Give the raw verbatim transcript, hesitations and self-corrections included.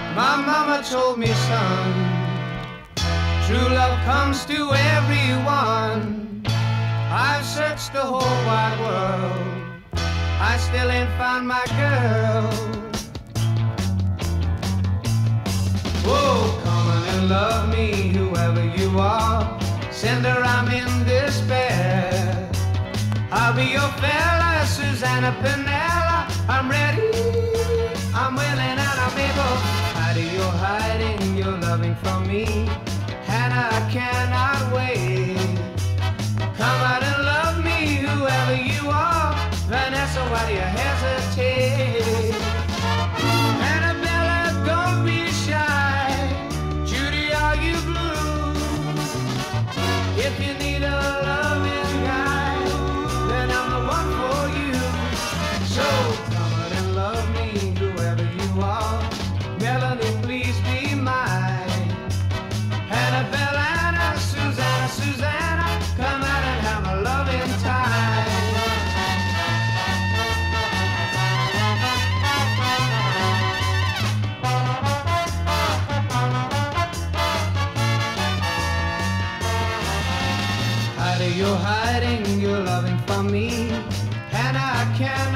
My mama told me, son, true love comes to everyone. I've searched the whole wide world, I still ain't found my girl. Oh, come on and love me, whoever you are. Send her, I'm in despair. I'll be your fella, Susanna Pinella. I'm ready, I'm willing, and I'm able. Hidey, you're hiding your loving from me. Hannah, I cannot wait. Come out and love me, whoever you are. Vanessa, why do you hesitate? Annabella, don't be shy. Judy, are you blue? If you need a loving guy, then I'm the one for you. So come on and love me, whoever you are. Melanie, please be mine. Annabella, Anna, Susanna, Susanna, come out and have a loving time. Hiding, you're hiding your loving from me, and I can't